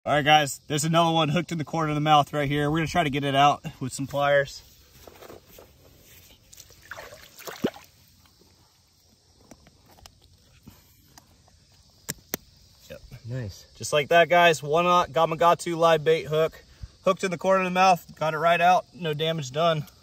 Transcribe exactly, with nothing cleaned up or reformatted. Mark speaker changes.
Speaker 1: All right, guys, there's another one hooked in the corner of the mouth right here. We're gonna try to get it out with some pliers. Yep.
Speaker 2: Nice.
Speaker 1: Just like that, guys. One-aught Gamakatsu live bait hook. Hooked in the corner of the mouth. Got it right out. No damage done.